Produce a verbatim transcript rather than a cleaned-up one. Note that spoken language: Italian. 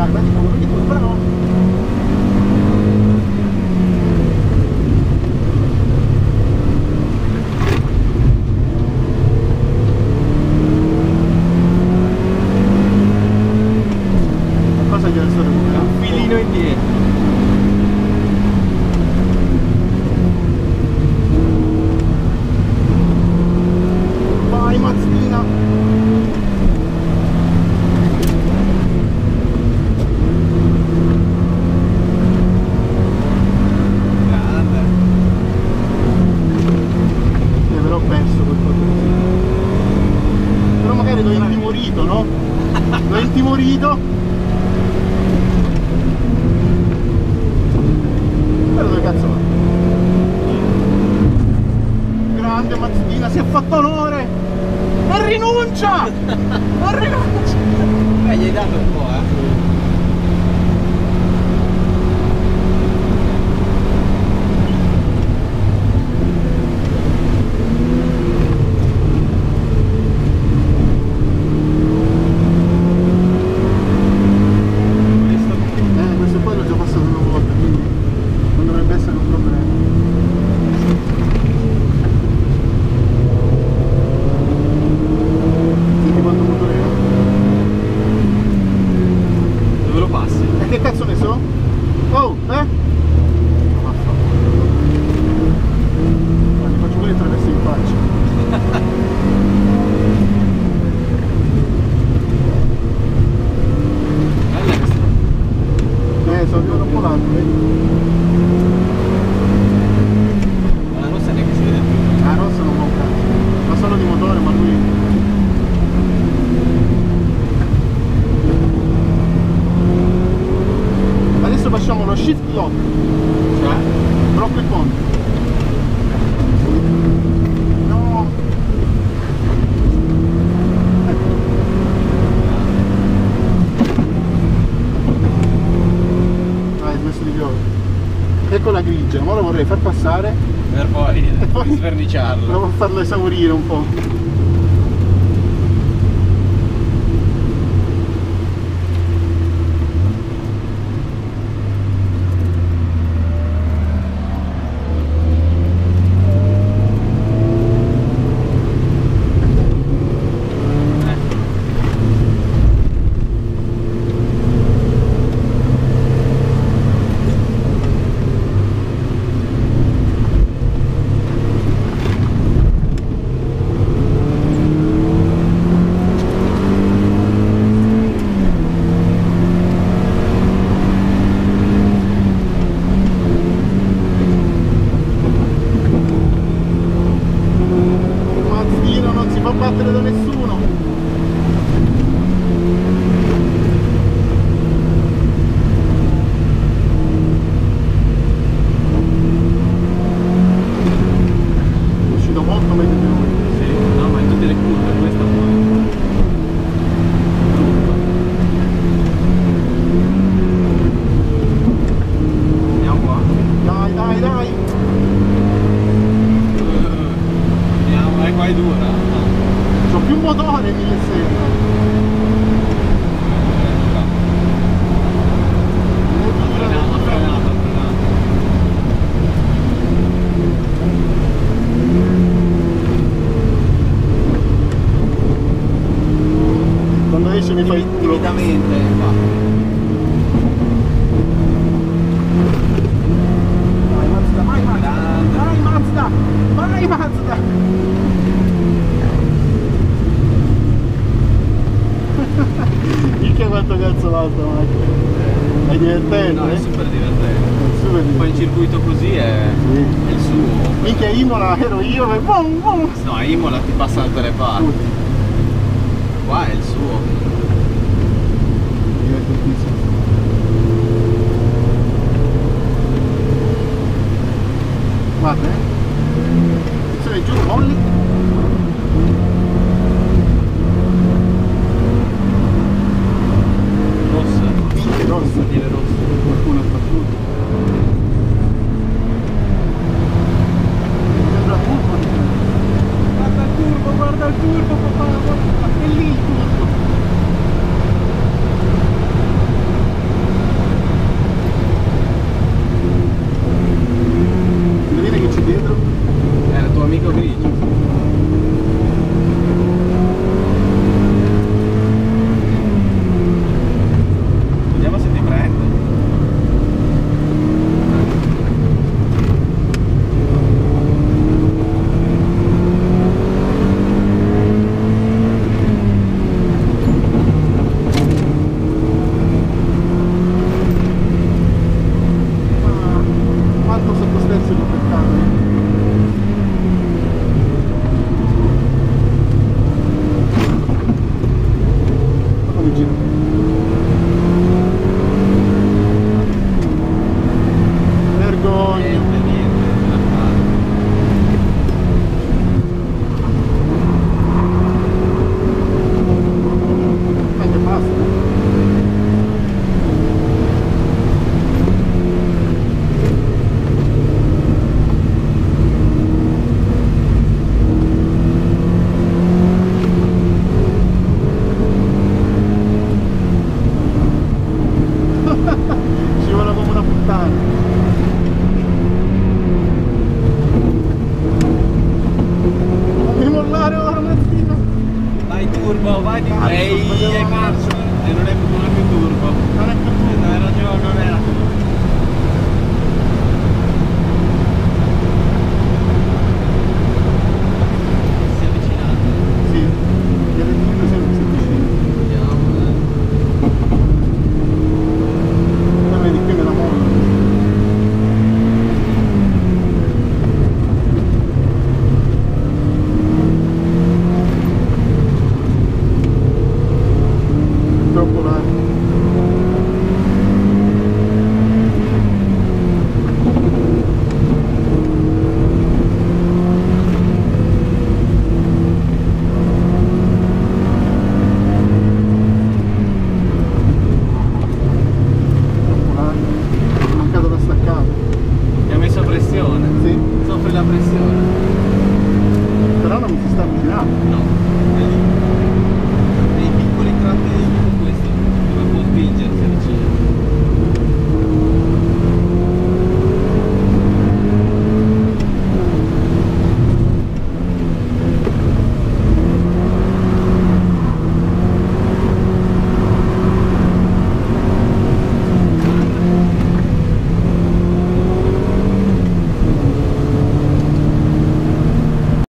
vai, vai di culo, vai di culo, bravo. Cosa che adesso devo fare? Un filino indietro. Vai Mazzina! Grande. Eh, però ho perso quel po' di... Però magari l'ho intimorito, no? L'ho intimorito. Però dove cazzo va? Grande Mazzina, si è fatto onore! Non rinuncia! Non rinuncia! Beh, gli hai dato un po', eh. Eh, questo poi l'ho già passato una volta, quindi non dovrebbe essere un problema. Senti quanto motore è? Dove lo passi? E che cazzo ne so? Oh, eh? Ma ti faccio pure traverso in faccia. Bella questa. Eh, sono arrivato un po' l'altro, vedi? Ma la rossa neanche si vede più. La rossa non va un cazzo. Ma solo di motore, ma lui... Adesso facciamo lo shift lock. Cioè? Blocco il ponte. No. Dai, smesso di piovere. Ecco la grigia, ora vorrei far passare Per poi, e poi sverniciarlo. provo a farlo esaurire un po'. Mazzino non si fa battere da nessuno. È uscito molto meglio di lui. Sì, no, ma in tutte le curve questa poi. Andiamo qua. Dai, dai, dai. Andiamo, eh, qua è dura. No. C'ho più motore mille seicento. Ha frenato, ha frenato, ha frenato. Quando esce mi fai il culo. Timidamente, va. Vai Mazda, vai Mazda, vai Mazda, vai Mazda. Minchia quanto cazzo l'altra macchina. È divertente, No, è eh? super divertente. È super Poi in divertente. circuito così è, Sì. è il suo. Minchia Imola ero io e bom bom. No, a Imola ti passa da tutte le parti. Qua è il suo.